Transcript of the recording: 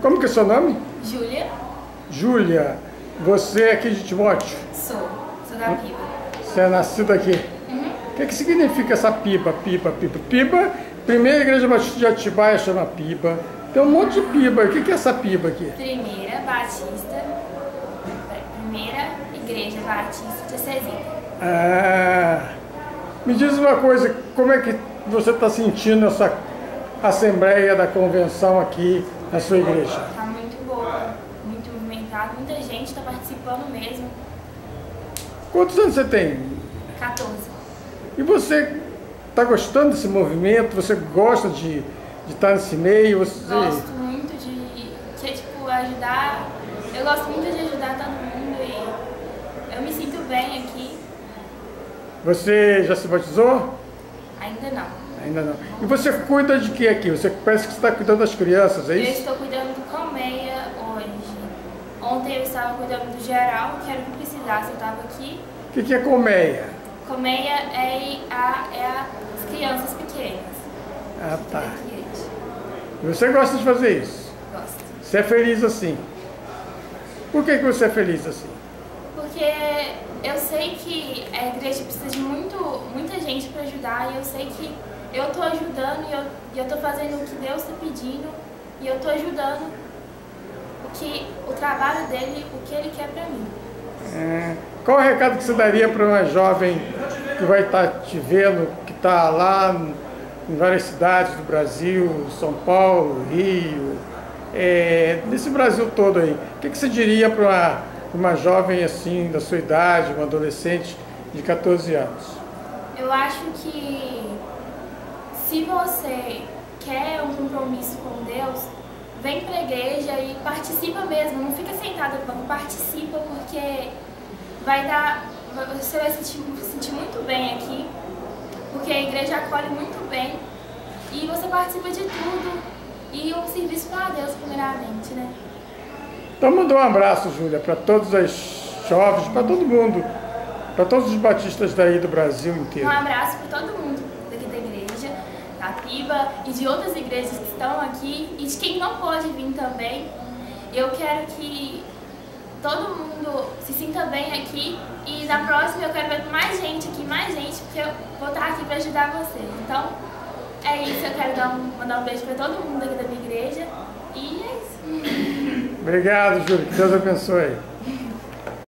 Como que é o seu nome? Júlia. Júlia, você é aqui de Timóteo? Sou da Piba. Você é nascida aqui? Uhum. O que significa essa piba? Piba, primeira igreja batista de Atibaia chama piba. Tem um monte de piba. O que é essa piba aqui? Primeira igreja batista de Cezinha. Me diz uma coisa, como é que você está sentindo essa assembleia da convenção aqui na sua igreja? Está muito boa, muito movimentada, muita gente está participando mesmo. Quantos anos você tem? 14. E você está gostando desse movimento? Você gosta de estar nesse meio? Você... Gosto muito de tipo, ajudar. Eu gosto muito de ajudar todo mundo e eu me sinto bem aqui. Você já se batizou? Ainda não. Ainda não. E você cuida de que aqui? Você parece que está cuidando das crianças, é isso? Eu estou cuidando do Colmeia hoje. Ontem eu estava cuidando do geral, que era o que precisasse, eu estava aqui. O que é colmeia? Colmeia é as crianças pequenas. Ah, tá. E você gosta de fazer isso? Gosto. Você é feliz assim? Por que você é feliz assim? Porque eu sei que a igreja precisa de muita gente para ajudar e eu sei que eu estou ajudando e eu estou fazendo o que Deus está pedindo e eu estou ajudando o trabalho dele, o que ele quer para mim. Qual o recado que você daria para uma jovem que vai estar te vendo, que está lá em várias cidades do Brasil, São Paulo, Rio, nesse Brasil todo aí? O que você diria para uma jovem assim, da sua idade, uma adolescente de 14 anos? Eu acho que se você quer um compromisso com Deus, vem para a igreja e participa mesmo, não fica sentada no banco, participa porque você vai se sentir muito bem aqui, porque a igreja acolhe muito bem e você participa de tudo e um serviço para Deus primeiramente, né? Então manda um abraço, Júlia, para todas as jovens, para todo mundo, para todos os batistas daí do Brasil inteiro. Um abraço para todo mundo daqui da igreja, da Piba e de outras igrejas que estão aqui e de quem não pode vir também. Eu quero que todo mundo se sinta bem aqui e na próxima eu quero ver mais gente aqui, porque eu vou estar aqui para ajudar vocês. Então é isso, eu quero mandar um beijo para todo mundo aqui da minha igreja e é isso. Obrigado, Júlia, que Deus abençoe.